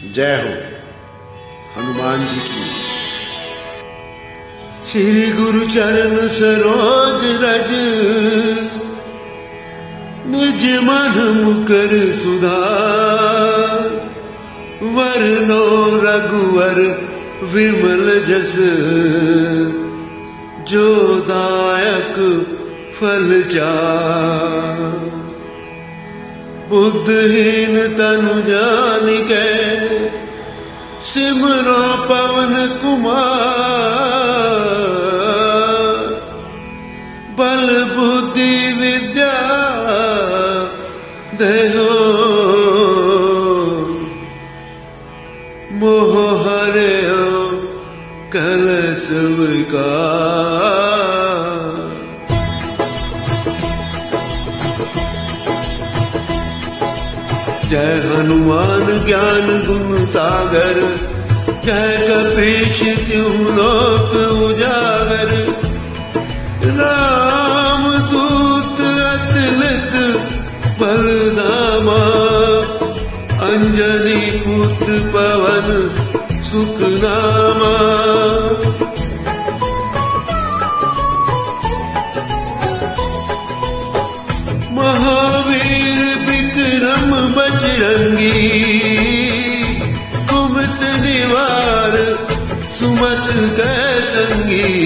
जय हो हनुमान जी की। श्री गुरु चरण सरोज रज, निज मन मुकर सुधार। वरनो रघुवर विमल जस, जो दायक फल चार। बुद्धहीन तनु जानिके, सिमरो पवन कुमार। बल बुद्धि विद्या देहो, मोह हरेओ कलश विकार। जय हनुमान ज्ञान गुण सागर, जय कपीश तिहुँ लोक उजागर। राम दूत अतुलित बल धामा, अंजनी पुत्र पवन सुख नामा। महावीर विक्रम बजरंगी, कुमत निवार सुमत कै संगी।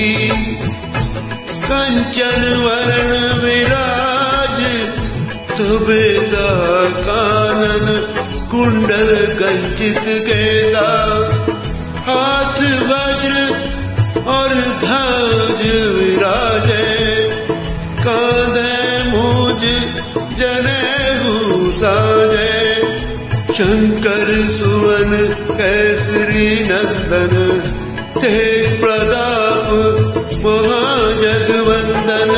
कंचन वरण विराज, सुबेसा कानन कुंडल कंचित कैसा। हाथ वज्र और ध्वज विराजे, कांधे मूज जनेऊ साजे। शंकर सुवन केसरी नंदन, तेज प्रताप महाजगवंदन।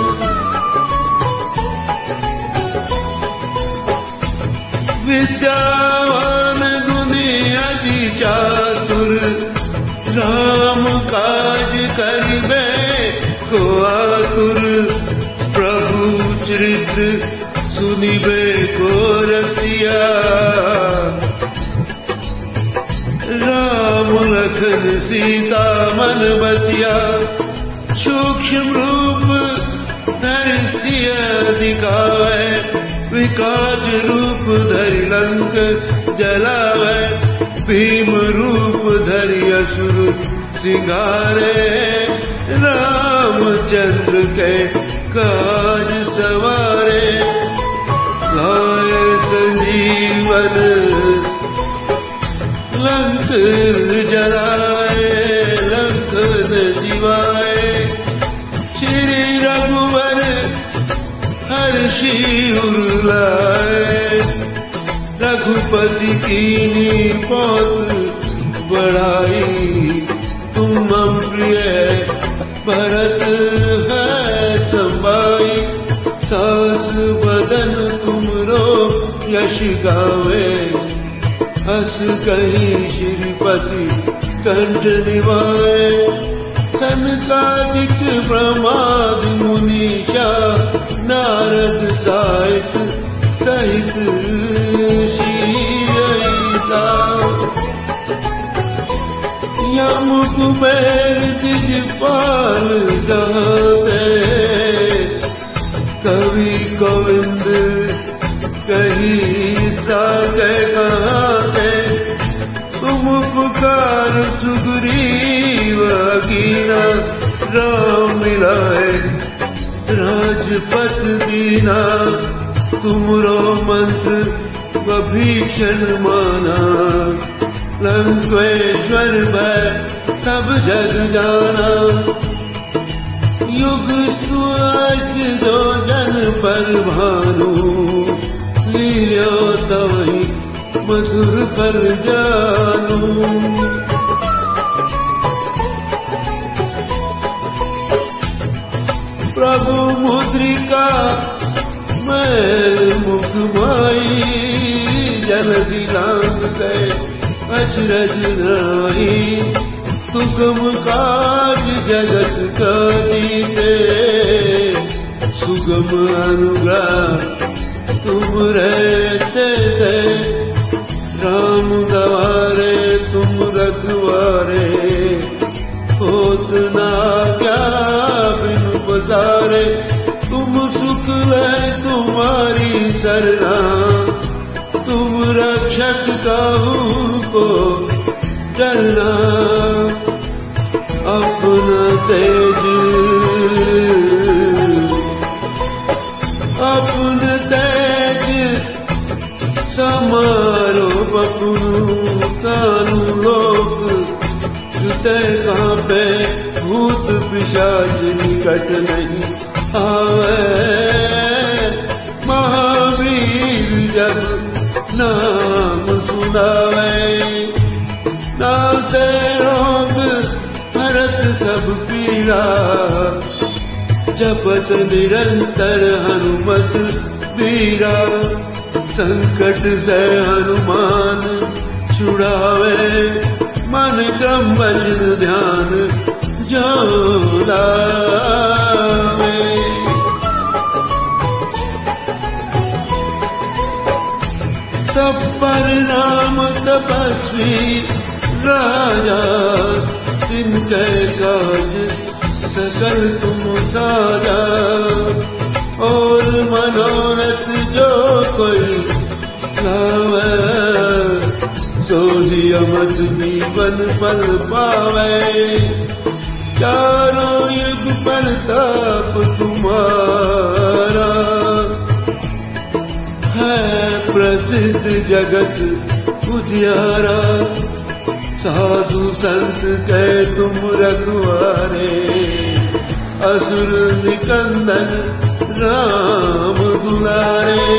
विद्यावान गुणी अति चातुर, राम काज करिबे को आतुर। प्रभु चरित्र सुनिबे को रसिया, राम लखन सीता मन बसिया। सूक्ष्म रूप धरि सिया दिखावे, विकट रूप धरि लंक जलावे। भीम रूप धरि असुर सिंगारे, रामचंद्र के काज सवारे। लाए संजीवन लंक जलाए, लंकन जिवाए। श्री रघुवर हर्षि उर लाए, रघुपति कीन्ही बहुत बड़ाई। तुम मम प्रिय भरत है संभाई। सास बदन तुमरो यश गावे, हस कहीं श्रीपति कंठ निभाए। सनकादिक ब्रह्मादि मुनीषा, नारद साहित सहित शीसा। यम कुबेर दिजपाल गाते, कवि गोविंद कही सागे गाते। तुम पुकार सुग्रीव कीना, राम मिलाए राजपथ दीना। तुमरो मंत्र विभीषण माना, लंकेश्वर भय सब जग जाना। युग सुअज जो जन पर भानु, लील्यो तवहि मधुर फल जानू। प्रभु मुद्रिका मैल मुख माई, जलधि लांघ गए अचरज नाही। तुगम काज जगत का जीते, सुगम अनुग्रह तुम रहते थे। राम सरना, तुम रक्षक काहू को डरना। अपना तेज अपना तेज समारो बपुनु कानू लोक ते कांपे, भूत पिशाच निकट नहीं आवे। महावीर जब नाम सुनावे, नासे रोग हरत सब पीड़ा। जपत निरंतर हनुमत बीरा, संकट से हनुमान छुड़ावे। मन क्रम वचन ध्यान जो लावे। सब पर नाम तपस्वी राजा, तिनके काज सकल तुम साजा। और मनोरथ जो कोई लावे, सोही अमत जीवन फल पावे। चारों युग प्रताप तुम्हारा, है प्रसिद्ध जगत उजियारा। साधु संत के तुम रखवारे, असुर निकंदन राम दुलारे।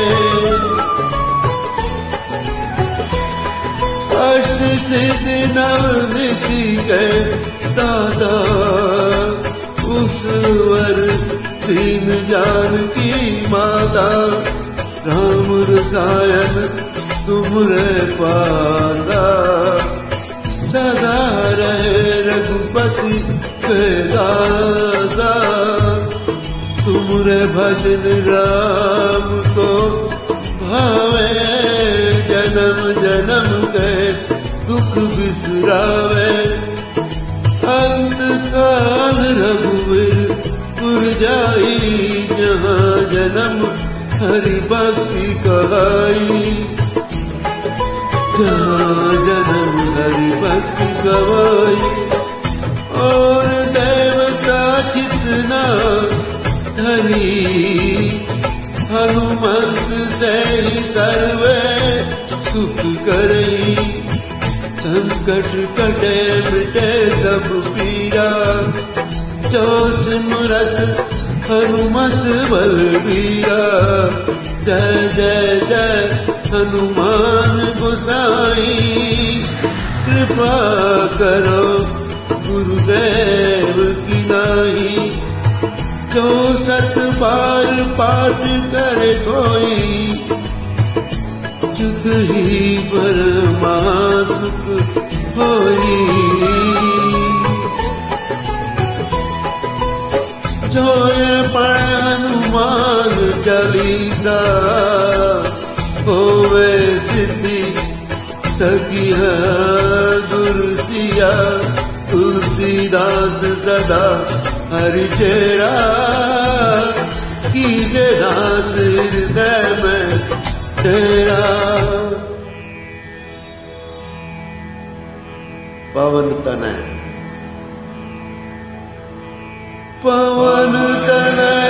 अष्ट सिद्धि नवनिधि के दाता, उस वर दीन जानकी माता। राम रसायन तुमरे पासा, सदा रहे रघुपति के दासा। तुमरे भजन राम को भावे, जन्म जन्म के दुख बिसरावे। अंत काल रघुवीर पुर जाई, जहाँ जन्म हरि भक्ति कहाई। जहाँ जन्म हरि भक्ति गवाई। और देवता चितना धरी, हनुमंत से ही सर्वे सुख करई। संकट कटे मिटे सब पीरा, जो सिमरत हनुमत बलबीरा। जय जय जय हनुमान गोसाई, कृपा करो गुरुदेव की नाई। जो सत बार पाठ करे कोई, जुत ही परमा सुख होई। जो ये पढ़े हनुमान चालीसा, होवे सिद्धि सखी है दुर्सिया। तुलसीदास सदा हरि चेरा, कीजे दास हृदय में तेरा। पवन तनय, पवन तनय